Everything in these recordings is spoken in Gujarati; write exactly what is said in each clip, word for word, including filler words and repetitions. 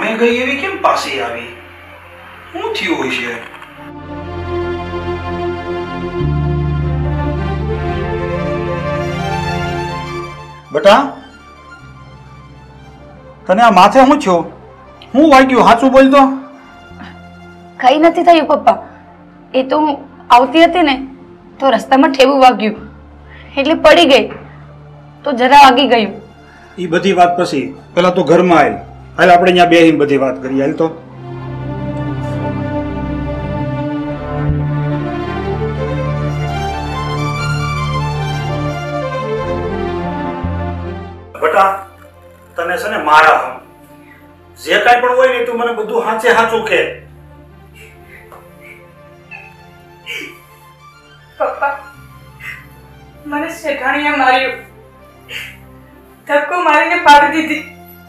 સામે ગઈ એવી કેમ પાસે આવી? શું થયું હશે? બેટા, તને આ માથે શું થયું? હું વાગ્યું? સાચું બોલતો. કઈ નથી થયું પપ્પા. એ તો હું આવતી હતી ને તો રસ્તામાં ઠેવું વાગ્યું એટલે પડી ગઈ તો જરા વાગી ગયું. એ બધી વાત પછી પેલા તો ઘરમાં આવ. હાલ આપણે અહીંયા બેહીને બધી વાત કરીએ. હાલ તો બેટા, તને છે ને મારા હમ જે કાંઈ પણ હોય ને તું મને બધું સાચે સાચું કે. પપ્પા, મને શેઠાણીએ માર્યું, ધક્કો મારીને પાડી દીધી.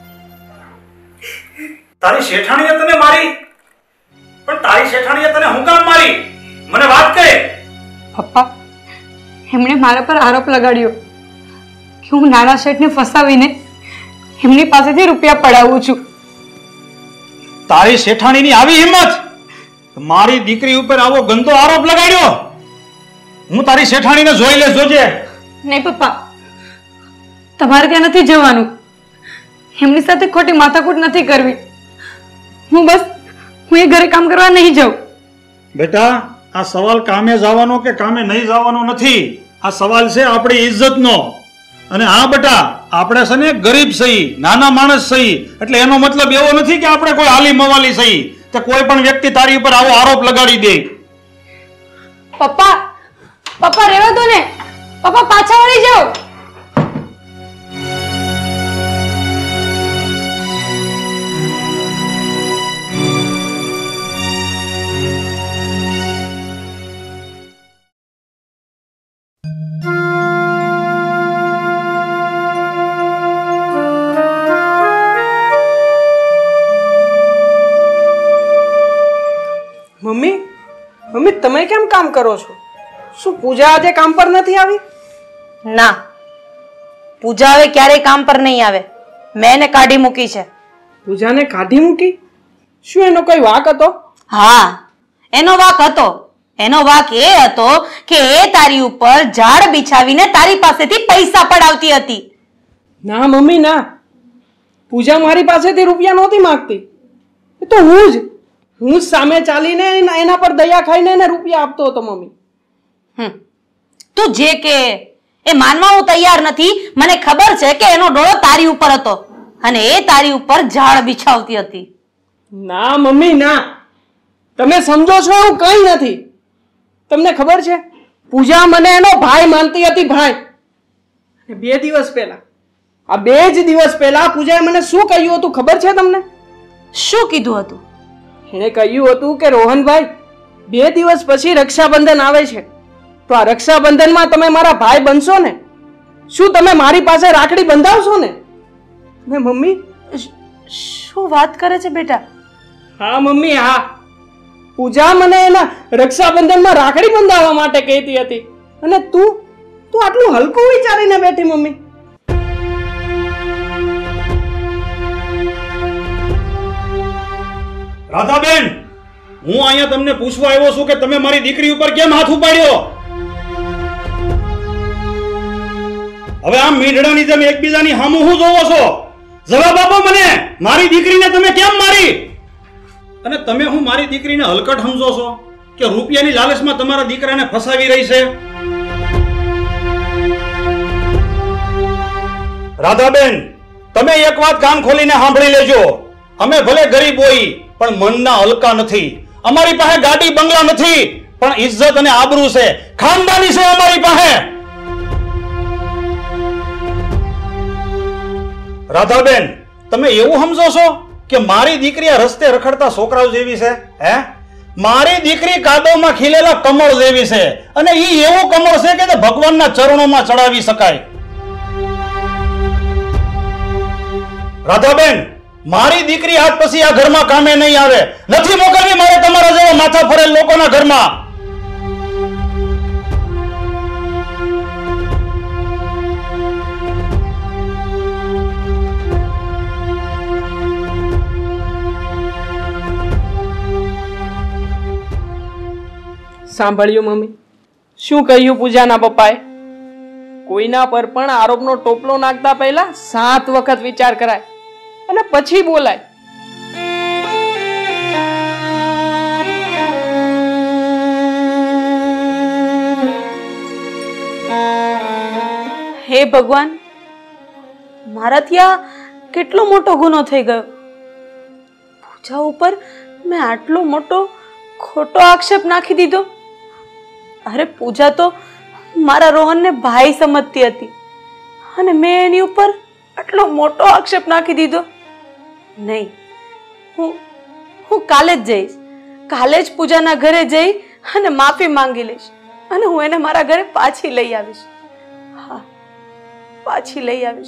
તારી શેઠાણીએ તને મારી? પણ તારી શેઠાણીએ તને હું કામ મારી? મને વાત કહે. પપ્પા, એમણે મારા પર આરોપ લગાડ્યો કે હું નાના શેઠને ફસાવીને એમની પાસેથી રૂપિયા પડાવું છું. તારી શેઠાણીની આવી હિંમત! મારી દીકરી ઉપર આવો ગંદો આરોપ લગાડ્યો? હું તારી શેઠાણીને જોઈ લે, જોજે. નહીં પપ્પા, તમારે ત્યાં નથી જવાનું. એમની સાથે ખોટી માથાકૂટ નથી કરવી. હું બસ હું એ ઘરે કામ કરવા નહીં જાઉં. બેટા, આ સવાલ કામે જવાનો કે કામે નહીં જવાનો નથી. આ સવાલ છે આપણી ઇજ્જતનો. અને હા બેટા, આપણે છે ને ગરીબ સહી, નાના માણસ સહી, એટલે એનો મતલબ એવો નથી કે આપણે કોઈ આલી મવાલી સહી તે કોઈ પણ વ્યક્તિ તારી ઉપર આવો આરોપ લગાડી દે. પપ્પા, પપ્પા રહેવા દો ને. પપ્પા પાછા વળી જાઓ. મમ્મી, મમ્મી તમે કેમ કામ કરો છો? શું પૂજા આજે કામ પર નથી આવી? ના, પૂજા હવે ક્યારેય કામ પર નહીં આવે. મેં એને કાઢી મૂકી છે. પૂજાને કાઢી મૂકી? શું એનો કોઈ વાંક હતો? હા, એનો વાંક હતો. એનો વાંક એ હતો કે એ તારી ઉપર ઝાડ બિછાવીને તારી પાસેથી પૈસા પડાવતી હતી. ના મમ્મી ના, પૂજા મારી પાસેથી રૂપિયા નહોતી માંગતી. એ તો હું જ હું જ સામે ચાલીને એના પર દયા ખાઈને એને રૂપિયા આપતો હતો મમ્મી. હમ તું જે કે એ માનવા હું તૈયાર નથી. મને ખબર છે કે એનો ડોળો તારી ઉપર હતો અને એ તારી ઉપર ઝાડ બિછાવતી હતી. ના મમ્મી ના, તમે સમજો છો એવું કંઈ નથી. તમને ખબર છે, પૂજા મને એનો ભાઈ માનતી હતી, ભાઈ. બે દિવસ પહેલા આ બે જ દિવસ પહેલા પૂજાએ મને શું કહ્યું હતું ખબર છે તમને? શું કીધું હતું? એણે કહ્યું હતું કે રોહનભાઈ, બે દિવસ પછી રક્ષાબંધન આવે છે, તો આ રક્ષાબંધનમાં તમે મારા ભાઈ બનશો ને? શું તમે મારી પાસે રાખડી બંધાવશો ને? ને મમ્મી, શું વાત કરે છે બેટા? હા મમ્મી, હા. પૂજા મને એના રક્ષાબંધનમાં રાખડી બંધાવવા માટે કહેતી હતી અને તું તું આટલું હલકું વિચારીને બેઠી મમ્મી. રાધાબેન, હું અહીંયા તમને પૂછવા આવ્યો છું કે તમે મારી દીકરી ઉપર કેમ હાથ ઉપાડ્યો? હવે આમ મીંઢડાની જેમ એકબીજાની સામું હું જોવો છો? જવાબ આપો મને. મારી દીકરીને તમે કેમ મારી? અને તમે હું મારી દીકરીને હલકટ સમજો છો કે રૂપિયાની લાલચમાં તમારા દીકરાને ફસાવી રહી છે? રાધાબેન, તમે એક વાત કાન ખોલીને સાંભળી લેજો. અમે ભલે ગરીબ હોઈ પણ મનના હલકા નથી. અમારી પાસે ગાડી બંગલા નથી, પણ ઇજ્જત અને આબરૂ છે, ખાનદાની છે અમારી પાસે. રાધાબેન, તમે એવું સમજો છો કે મારી દીકરી આ રસ્તે રખડતા છોકરાઓ જેવી છે? હે, મારી દીકરી કાદવમાં ખીલેલા કમળ જેવી છે, અને ઈ એવું કમળ છે કે તે ભગવાનના ચરણોમાં ચડાવી શકાય. રાધાબેન, મારી દીકરી આજ પછી આ ઘરમાં કામે નહીં આવે. નથી મોકલવી મારે તમારા જેવા માથા ફરેલ લોકોના ઘરમાં. સાંભળ્યું મમ્મી? શું કહ્યું પૂજાના પપ્પાએ? કોઈના પર પણ આરોપનો ટોપલો નાખતા પહેલા સાત વખત વિચાર કરાય અને પછી બોલાય. હે ભગવાન, મારાથી આ કેટલો મોટો ગુનો થઈ ગયો. પૂજા ઉપર મેં આટલો મોટો ખોટો આક્ષેપ નાખી દીધો. અરે પૂજા તો મારા રોહનને ભાઈ સમજતી હતી અને મેં એની ઉપર આટલો મોટો આક્ષેપ નાખી દીધો. નહીં, હું હું કાલે જ જઈશ. કાલે જ પૂજાના ઘરે જઈ અને માફી માંગી લઈશ અને હું એને મારા ઘરે પાછી લઈ આવીશ. હા, પાછી લઈ આવીશ.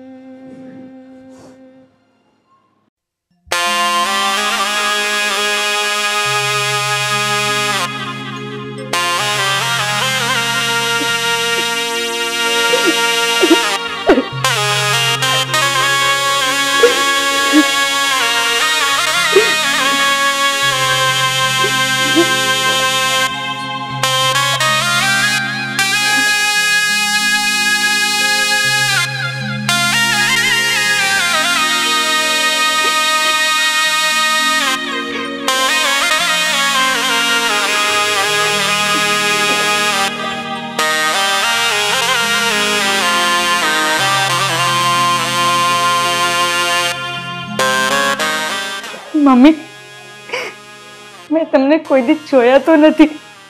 મમ્મી, મેં તમને કોઈ દી જોયા તો નથી,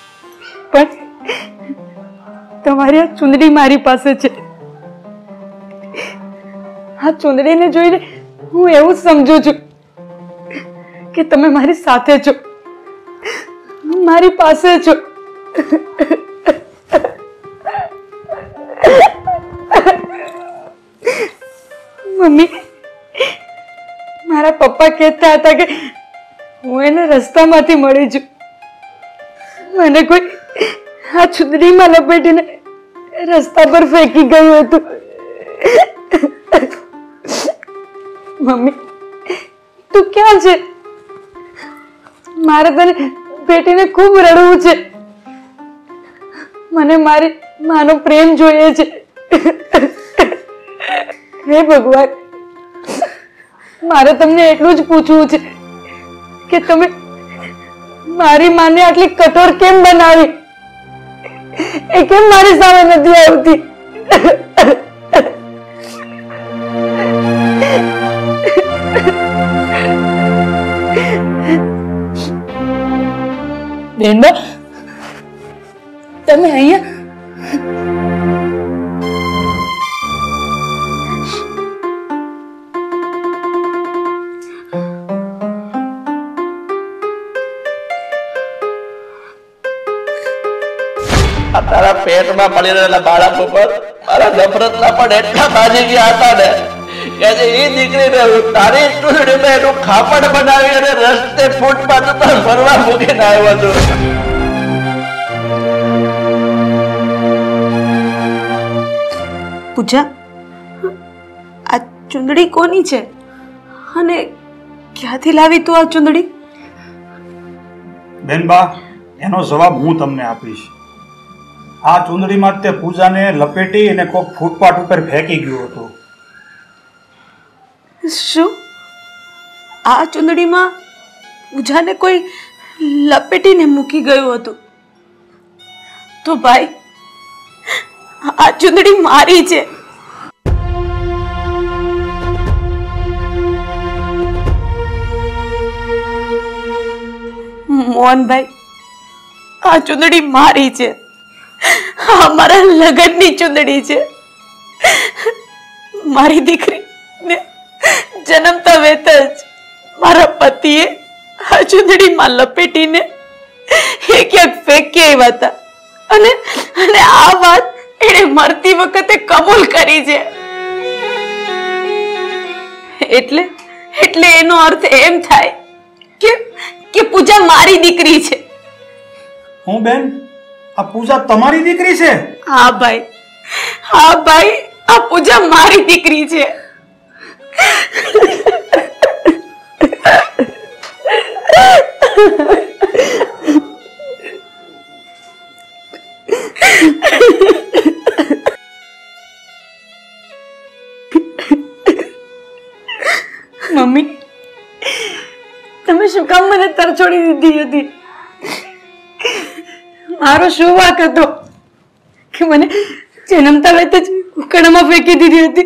પણ તમારી આ ચુંદડી મારી પાસે છે. આ ચુંદડીને જોઈને હું એવું સમજુ છું કે તમે મારી સાથે છો, મારી પાસે છો. મમ્મી, મારા પપ્પા કહેતા હતા કે હું એને રસ્તામાંથી મળી છું. મને કોઈ આ ચુંદડીમાં લપેટીને રસ્તા પર ફેંકી ગયું હતું. મમ્મી, તું ક્યાં છે? મારે તને ભેટીને ખૂબ રડવું છે. મને મારી માનો પ્રેમ જોઈએ છે. હે ભગવાન, મારે તમને એટલું જ પૂછવું છે કે તમે મારી માને આટલી કઠોર કેમ બનાવી? એ કેમ મારી સામે નથી આવતી? બેનબા, તમે અહીંયા? તારા પેટમાં પડી રહેલા બાળક ઉપર મારા નફરતના પણ એટલા બાજી ગયા હતા ને કે એ દીકરીને હું તારી ચૂંટણીમાં એનું ખાપડ બનાવી અને રસ્તે ફૂટપાથ ઉપર ફરવા મૂકીને આવ્યો હતો. પૂજા, આ ચુંદડી કોની છે અને ક્યાંથી લાવી તું આ ચુંદડી? બેનબા, એનો જવાબ હું તમને આપીશ. આ ચુંદડીમાં તે પૂજાને લપેટી અને કોક ફૂટપાથ ઉપર ફેંકી ગયો હતો. શું આ ચુંદડીમાં પૂજાને કોઈ લપેટીને મૂકી ગયું હતું? તો ભાઈ, આ ચુંદડી મારી છે. મોહનભાઈ, આ ચુંદડી મારી છે. આ મારા લગ્નની ચુંદડી છે. મારી દીકરીને જન્મતા વેત જ મારા પતિએ આ ચુંદડીમાં લપેટીને એ ક્યાંક ફેંકી આવ્યા હતા અને અને આ વાત એણે મરતી વખતે કબૂલ કરી છે. એટલે એટલે એનો અર્થ એમ થાય કે કે પૂજા મારી દીકરી છે. હું બેન, આ પૂજા તમારી દીકરી છે? હા ભાઈ, હા ભાઈ, આ પૂજા મારી દીકરી છે. તમે શું કામ મને તરછોડી દીધી હતી? મારો શું વાંક હતો કે મને જન્મતા વેત જ ઉકળામાં ફેંકી દીધી હતી?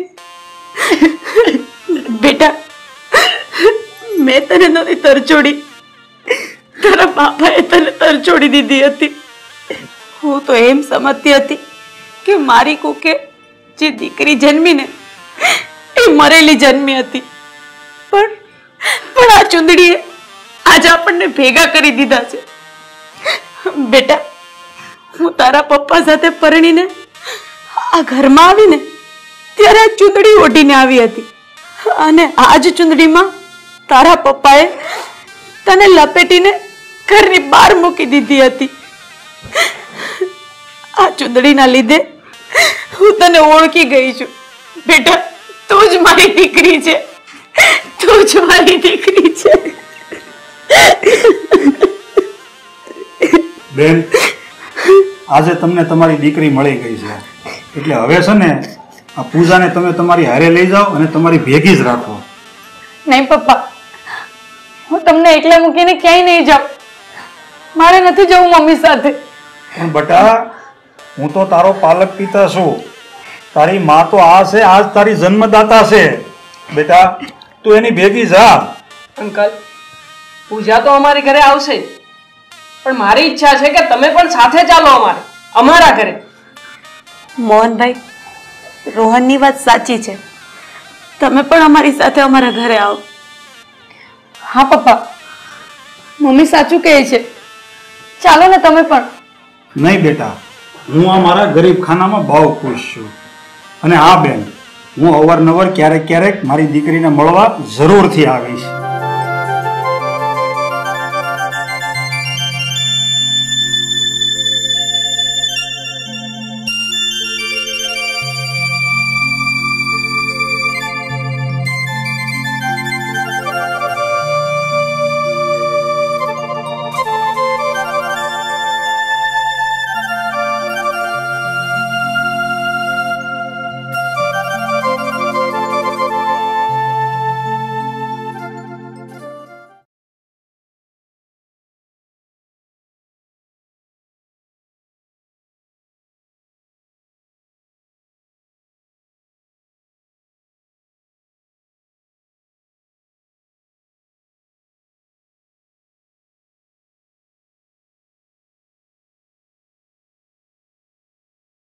બેટા, મેં તને નહોતી તરછોડી, તારા બાપાએ તને તરછોડી દીધી હતી. હું તો એમ સમજતી હતી કે મારી કોકે જે દીકરી જન્મીને એ મરેલી જન્મી હતી, પણ પણ આ ચૂંદડીએ આજે આપણને ભેગા કરી દીધા છે. બેટા, હું તારા પપ્પા સાથે પરણીને આ ઘરમાં આવીને ત્યારે આ ચૂંદડી ઓઢીને આવી હતી, અને આ જ ચૂંદડીમાં તારા પપ્પાએ તને લપેટીને ઘરની બહાર મૂકી દીધી હતી. આ ચૂંદડીના લીધે હું તને ઓળખી ગઈ છું. બેટા, તું જ મારી દીકરી છે, તું જ મારી દીકરી છે. બેન, આજે તમને તમારી દીકરી મળી ગઈ છે, એટલે હવે છે ને આ પૂજાને તમે તમારી હારે લઈ જાઓ અને તમારી ભેગી જ રાખો. નહીં પપ્પા, હું તમને એકલા મૂકીને ક્યાંય નહીં જાઉં. મારે નથી જવું મમ્મી સાથે. પણ બટા, હું તો તારો પાલક પિતા છું. તારી માં તો આ છે, આજ તારી જન્મદાતા છે. બેટા, તું એની ભેગી જા. અંકલ, પૂજા તો અમારી ઘરે આવશે જ, પણ મારી ઈચ્છા છે કે તમે પણ સાથે ચાલો અમારે અમારા ઘરે. મોહનભાઈ, રોહનની વાત સાચી છે. તમે પણ અમારી સાથે અમારા ઘરે આવો. હા પપ્પા, મમ્મી સાચું કહે છે. ચાલો ને તમે પણ. નહીં બેટા, હું આ મારા ગરીબ ખાનામાં બહુ ખુશ છું. અને હા બેન, હું અવારનવાર ક્યારેક ક્યારેક મારી દીકરીને મળવા જરૂરથી આવીશ.